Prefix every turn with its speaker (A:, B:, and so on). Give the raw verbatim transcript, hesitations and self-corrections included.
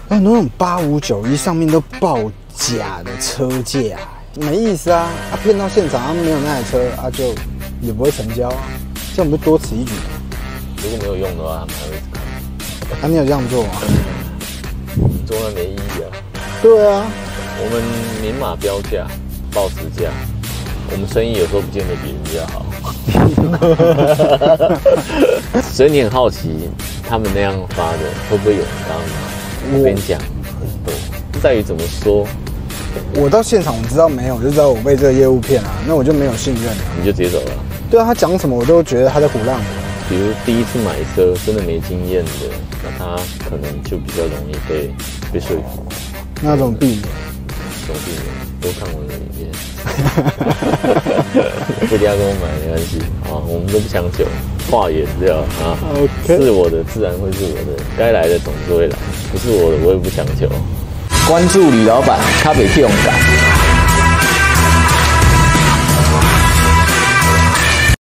A: 很多那种八五九一上面都报假的车价，没意思啊！他、啊、骗到现场，他、啊、没有那台车啊，就也不会成交啊，这样不是多此一举吗？
B: 如果没有用的话，他们还会看。
A: 啊，你有这样做吗？
B: 做那没意义啊。
A: 对啊，
B: 我们明码标价，报实价，我们生意有时候不见得比人家好。所以你很好奇，他们那样发的会不会有人刚刚拿？我跟你讲，很多，在于怎么说。
A: 我到现场我知道没有，我就知道我被这个业务骗了，那我就没有信任了。
B: 你就直接走了。
A: 对啊，他讲什么我都觉得他在唬烂我。
B: 比如第一次买车真的没经验的，那他可能就比较容易被被说服。
A: 那怎么避免？
B: 怎么避免？多看我的影片。不一定要跟我买没关系啊，我们都不强求，话也是要啊。Okay. 是我的自然会是我的，该来的总是会来，不是我的我也不强求。
C: 关注吕老板，咖啡用感。